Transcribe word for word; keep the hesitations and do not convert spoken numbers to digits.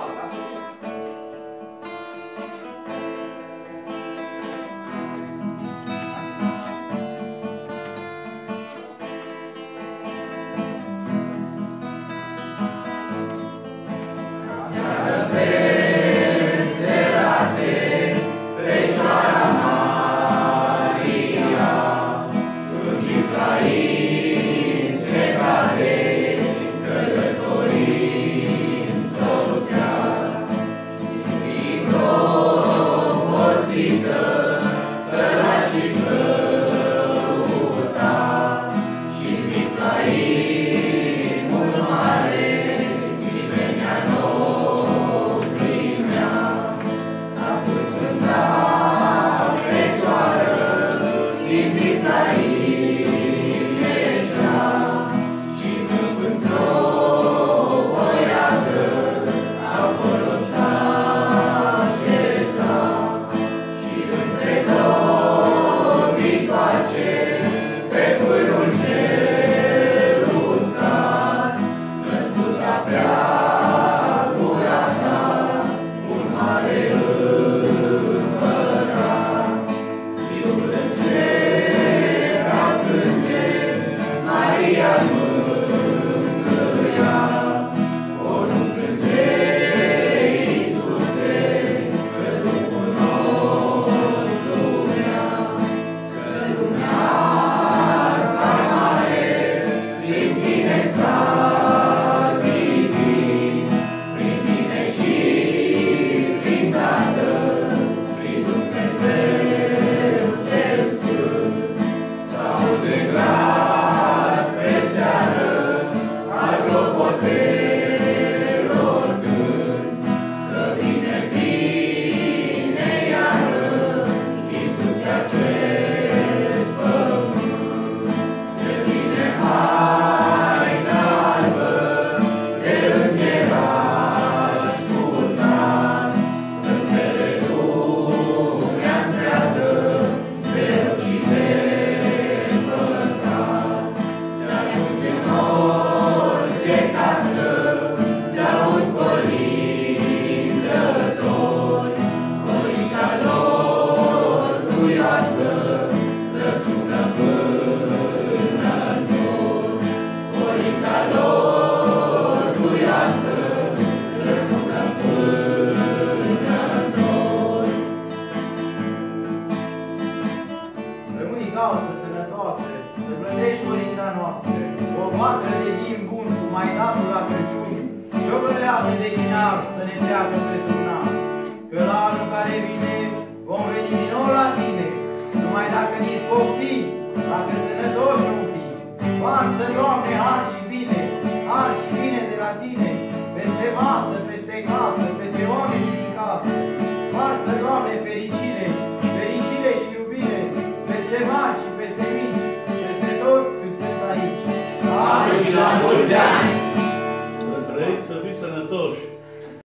gazdă sănătoasă, să plătești colinda noastră, o vatră de vin bun cu mai datul la Crăciun, și o găleată de ghinar să ne treacă pe sub nas. Că la anul care vine vom veni din nou la tine, numai dacă nici pofti, dacă sănătoși vom fi. Varsă, Doamne, har și bine, har și bine de la tine, peste masă, peste casă, peste oamenii din casă. Varsă, Doamne, fericire, fericire și iubire, peste mari și peste mici, peste toți cât sunt aici. Anu și la mulți ani!